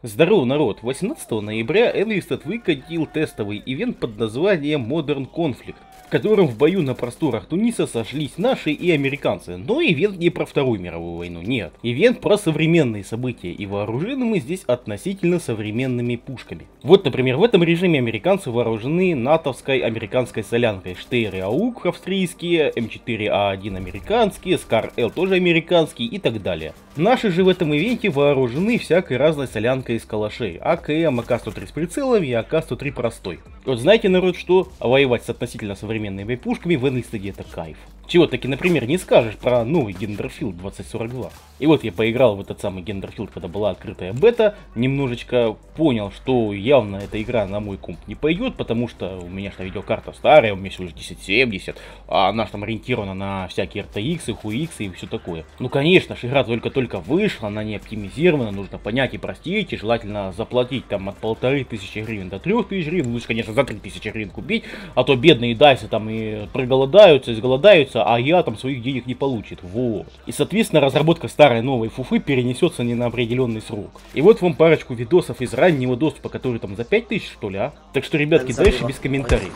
Здорово, народ! 18 ноября Enlisted выкатил тестовый ивент под названием Modern Conflict, в котором в бою на просторах Туниса сошлись наши и американцы. Но ивент не про Вторую мировую войну, нет. Ивент про современные события, и вооружены мы здесь относительно современными пушками. Вот, например, в этом режиме американцы вооружены натовской американской солянкой. Штейры АУК австрийские, М4А1 американские, Скар-Л тоже американский и так далее. Наши же в этом ивенте вооружены всякой разной солянкой из калашей. АКМ, АК-103 с прицелами и АК-103 простой. Вот знаете, народ, что воевать с относительно современными пушками в Enlisted это кайф. Чего таки, например, не скажешь про новый Гендерфилд 2042. И вот я поиграл в этот самый Гендерфилд, когда была открытая бета, немножечко понял, что явно эта игра на мой комп не пойдет, потому что у меня что видеокарта старая, у меня всего лишь 1070, а она там ориентирована на всякие RTX, HUX и все такое. Ну конечно ж, игра только-только вышла, она не оптимизирована, нужно понять и простить, и желательно заплатить там от 1500 гривен до 3000 гривен, лучше, конечно, за 3000 гривен купить, а то бедные дайсы там и проголодаются, изголодаются, а я там своих денег не получит. Вот. И соответственно разработка старой новой фуфы перенесется не на определенный срок. И вот вам парочку видосов из раннего доступа, который там за 5000 что ли, а? Так что, ребятки, дальше без комментариев.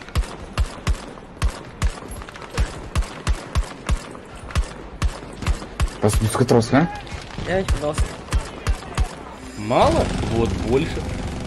Спускотрос, да? Пожалуйста. Мало? Вот больше.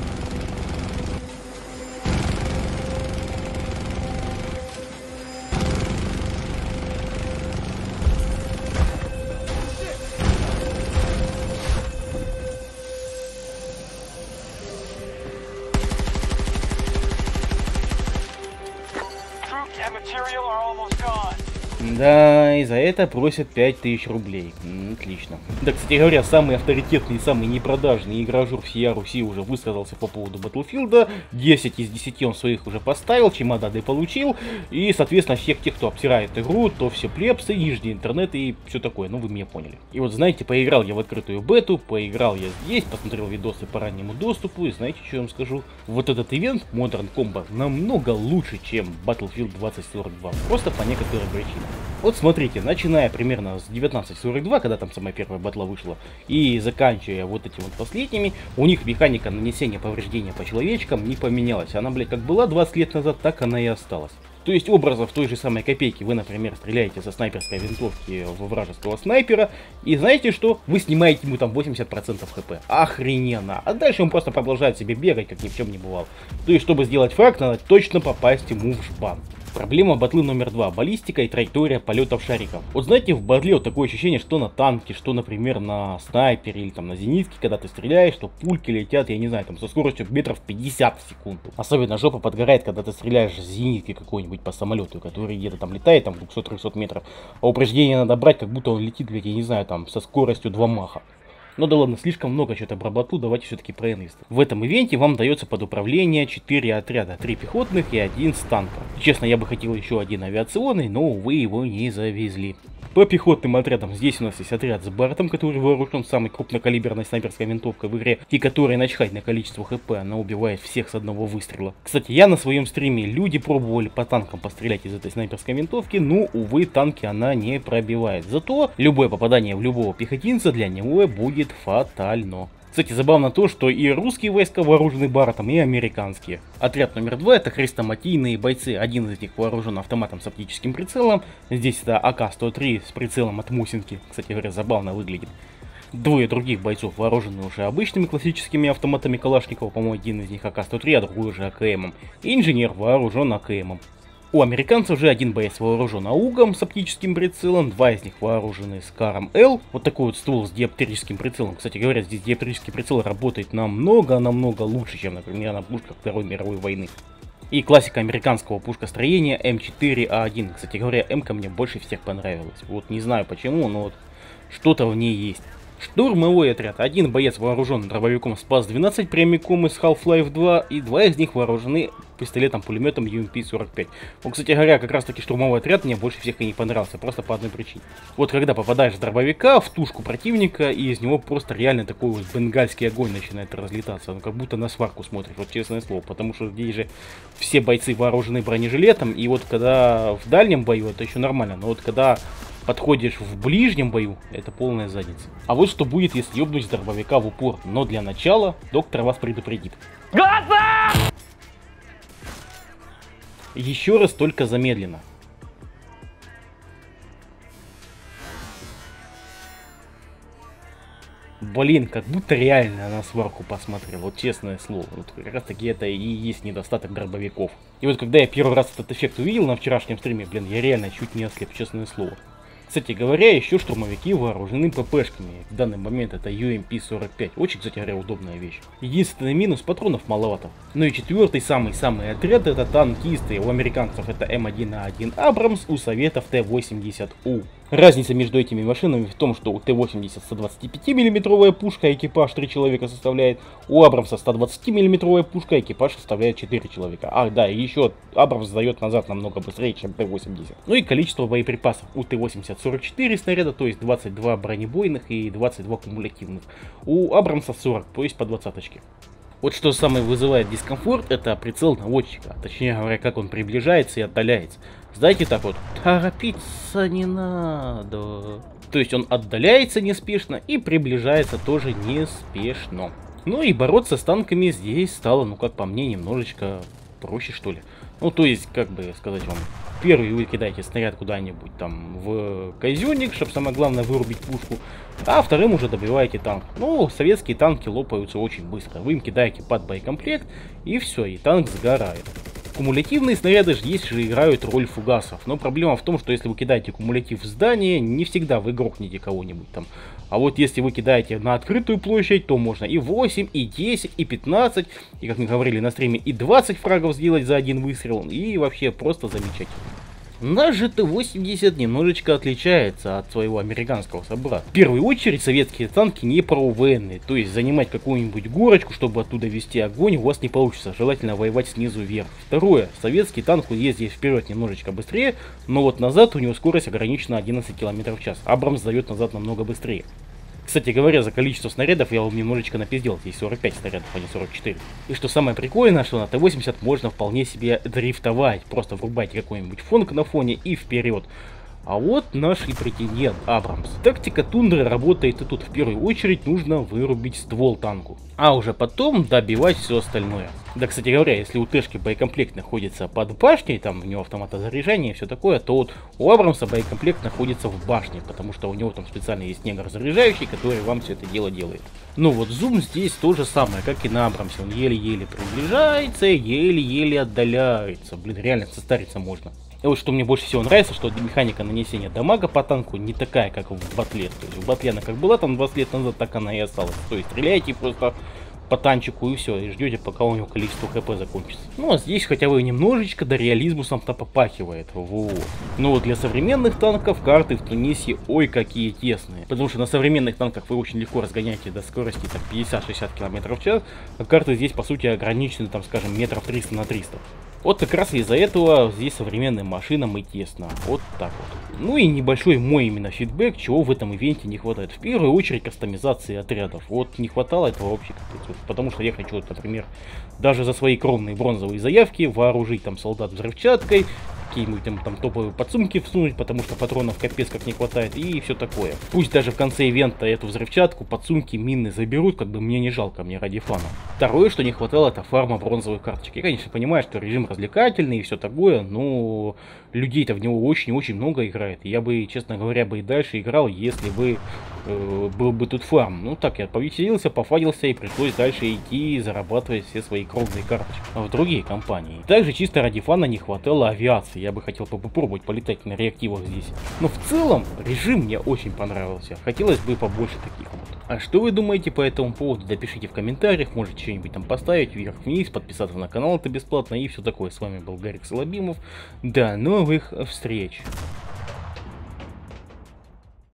Да, и за это просят 5000 рублей. Отлично. Да, кстати говоря, самый авторитетный и самый непродажный игражур всея Руси уже высказался по поводу Battlefield. 10 из 10 он своих уже поставил, чемоданы получил. И, соответственно, всех тех, кто обсирает игру, то все плебсы, нижний интернет и все такое. Ну, вы меня поняли. И вот, знаете, поиграл я в открытую бету, поиграл я здесь, посмотрел видосы по раннему доступу. И знаете, что я вам скажу? Вот этот ивент, Modern Combat, намного лучше, чем Battlefield 2042. Просто по некоторым причинам. Вот смотрите, начиная примерно с 1942, когда там самая первая батла вышла, и заканчивая вот этими вот последними, у них механика нанесения повреждения по человечкам не поменялась. Она, блядь, как была 20 лет назад, так она и осталась. То есть образов той же самой копейки вы, например, стреляете со снайперской винтовки во вражеского снайпера, и знаете что? Вы снимаете ему там 80% хп. Охрененно. А дальше он просто продолжает себе бегать, как ни в чем не бывало. То есть, чтобы сделать фраг, надо точно попасть ему в жбан. Проблема батлы номер 2. Баллистика и траектория полетов шариков. Вот знаете, в батле вот такое ощущение, что на танке, что, например, на снайпере или там на зенитке, когда ты стреляешь, что пульки летят, я не знаю, там со скоростью метров 50 в секунду. Особенно жопа подгорает, когда ты стреляешь с зенитки какой-нибудь по самолету, который где-то там летает, там 200-300 метров, а упреждение надо брать, как будто он летит, блядь, я не знаю, там со скоростью 2 маха. Ну да ладно, слишком много что-то про батлу, давайте все-таки про Enlisted. В этом ивенте вам дается под управление 4 отряда, 3 пехотных и 1 с танка. Честно, я бы хотел еще один авиационный, но, увы, его не завезли. По пехотным отрядам здесь у нас есть отряд с Бартом, который вооружен самой крупнокалиберной снайперской винтовкой в игре, и который начхать на количество хп, она убивает всех с одного выстрела. Кстати, я на своем стриме, люди пробовали по танкам пострелять из этой снайперской винтовки, но, увы, танки она не пробивает. Зато любое попадание в любого пехотинца для него будет фатально. Кстати, забавно то, что и русские войска вооружены Бартом, и американские. Отряд номер 2 это хрестоматийные бойцы. Один из них вооружен автоматом с оптическим прицелом. Здесь это АК-103 с прицелом от Мусинки. Кстати говоря, забавно выглядит. Двое других бойцов вооружены уже обычными классическими автоматами Калашникова. По-моему, один из них АК-103, а другой уже АКМом. И инженер вооружен АКМом. У американцев же один боец вооружен АУГом с оптическим прицелом, 2 из них вооружены Скаром-Л. Вот такой вот ствол с диоптрическим прицелом. Кстати говоря, здесь диоптрический прицел работает намного лучше, чем, например, на пушках Второй мировой войны. И классика американского пушкостроения М4А1. Кстати говоря, М-ка мне больше всех понравилась. Вот не знаю почему, но вот что-то в ней есть. Штурмовой отряд. Один боец вооружен дробовиком СПАС-12 прямиком из Half-Life 2, и 2 из них вооружены пистолетом-пулеметом UMP-45. Вот, кстати говоря, как раз таки штурмовой отряд мне больше всех и не понравился, просто по одной причине. Вот когда попадаешь с дробовика в тушку противника, и из него просто реально такой вот бенгальский огонь начинает разлетаться, ну как будто на сварку смотришь, вот честное слово, потому что здесь же все бойцы вооружены бронежилетом, и вот когда в дальнем бою это еще нормально, но вот когда Подходишь в ближнем бою, это полная задница. А вот что будет, если ёбнуть с дробовика в упор. Но для начала доктор вас предупредит. Газа! Еще раз, только замедленно. Блин, как будто реально на сварку посмотрел, вот честное слово. Вот как раз таки это и есть недостаток дробовиков. И вот когда я первый раз этот эффект увидел на вчерашнем стриме, блин, я реально чуть не ослеп, честное слово. Кстати говоря, еще штурмовики вооружены ППшками. В данный момент это UMP-45. Очень, кстати говоря, удобная вещь. Единственный минус — патронов маловато. Ну и четвертый, самый отряд — это танкисты. У американцев это М1А1 Абрамс, у советов Т-80У. Разница между этими машинами в том, что у Т-80 125 миллиметровая пушка, экипаж 3 человека составляет. У Абрамса 120 миллиметровая пушка, экипаж составляет 4 человека. Ах да, и еще Абрамс сдает назад намного быстрее, чем Т-80. Ну и количество боеприпасов. У Т-80 44 снаряда, то есть 22 бронебойных и 22 кумулятивных. У Абрамса 40, то есть по 20-очке. Вот что самое вызывает дискомфорт, это прицел наводчика. Точнее говоря, как он приближается и отдаляется. Знаете, так вот, торопиться не надо. То есть он отдаляется неспешно и приближается тоже неспешно. Ну и бороться с танками здесь стало, ну как по мне, немножечко проще, что ли. Ну то есть, как бы сказать вам, первый вы кидаете снаряд куда-нибудь там в казённик, чтобы самое главное вырубить пушку, а вторым уже добиваете танк. Ну, советские танки лопаются очень быстро. Вы им кидаете под боекомплект, и все, и танк сгорает. Кумулятивные снаряды же есть же играют роль фугасов, но проблема в том, что если вы кидаете кумулятив в здание, не всегда вы грохнете кого-нибудь там. А вот если вы кидаете на открытую площадь, то можно и 8, и 10, и 15, и как мы говорили на стриме, и 20 фрагов сделать за один выстрел, и вообще просто замечательно. Наш же Т-80 немножечко отличается от своего американского собрата. В первую очередь советские танки не ПРОВНные, то есть занимать какую-нибудь горочку, чтобы оттуда вести огонь, у вас не получится, желательно воевать снизу вверх. Второе, советский танк ездит вперед немножечко быстрее, но вот назад у него скорость ограничена 11 км в час. Абрамс сдает назад намного быстрее. Кстати говоря, за количество снарядов я вам немножечко напиздел, здесь 45 снарядов, а не 44. И что самое прикольное, что на Т-80 можно вполне себе дрифтовать, просто врубайте какой-нибудь фонк на фоне и вперед. А вот наш и претендент Абрамс. Тактика тундры работает, и тут в первую очередь нужно вырубить ствол танку, а уже потом добивать все остальное. Да, кстати говоря, если у Тэшки боекомплект находится под башней, там у него автоматозаряжание и все такое, то вот у Абрамса боекомплект находится в башне, потому что у него там специально есть негр-заряжающий, который вам все это дело делает. Ну вот зум здесь то же самое, как и на Абрамсе, он еле-еле приближается, еле-еле отдаляется. Блин, реально состариться можно. И вот что мне больше всего нравится, что механика нанесения дамага по танку не такая, как в батле. То есть в батле она как была там 20 лет назад, так она и осталась. То есть стреляете просто по танчику и все, и ждете, пока у него количество хп закончится. Ну а здесь хотя бы немножечко до реализму сам-то попахивает. Вот. Но вот для современных танков карты в Тунисе ой какие тесные. Потому что на современных танках вы очень легко разгоняете до скорости 50-60 км в час, а карты здесь по сути ограничены, там скажем, метров 300 на 300. Вот как раз из-за этого здесь современным машинам и тесно. Вот так вот. Ну и небольшой мой именно фидбэк, чего в этом ивенте не хватает. В первую очередь кастомизации отрядов. Вот не хватало этого вообще капец. Потому что я хочу, например, даже за свои кровные бронзовые заявки вооружить там солдат взрывчаткой, какие-нибудь там топовые подсумки всунуть, потому что патронов капец как не хватает и все такое. Пусть даже в конце ивента эту взрывчатку, подсумки, мины заберут, как бы мне не жалко, мне ради фана. Второе, что не хватало, это фарма бронзовых карточек. Я, конечно, понимаю, что режим развлекательный и все такое, но людей-то в него очень-очень много играет. Я бы, честно говоря, бы и дальше играл, если бы был бы тут фарм. Ну так, я повеселился, пофадился и пришлось дальше идти зарабатывать все свои кровные карточки в другие компании. Также чисто ради фана не хватало авиации. Я бы хотел попробовать полетать на реактивах здесь. Но в целом режим мне очень понравился. Хотелось бы побольше таких вот. А что вы думаете по этому поводу? Напишите в комментариях, можете что-нибудь там поставить вверх-вниз, подписаться на канал, это бесплатно и все такое. С вами был Гарик Солобимов. До новых встреч!